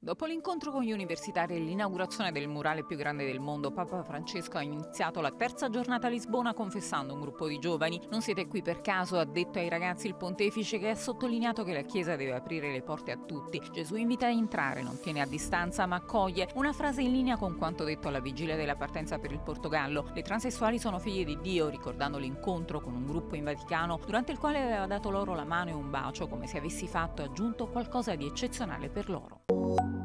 Dopo l'incontro con gli universitari e l'inaugurazione del murale più grande del mondo, Papa Francesco ha iniziato la terza giornata a Lisbona confessando un gruppo di giovani. Non siete qui per caso, ha detto ai ragazzi il pontefice, che ha sottolineato che la Chiesa deve aprire le porte a tutti. Gesù invita a entrare, non tiene a distanza ma accoglie, una frase in linea con quanto detto alla vigilia della partenza per il Portogallo. Le transessuali sono figlie di Dio, ricordando l'incontro con un gruppo in Vaticano durante il quale aveva dato loro la mano e un bacio, come se avessi fatto, aggiunto, qualcosa di eccezionale per loro.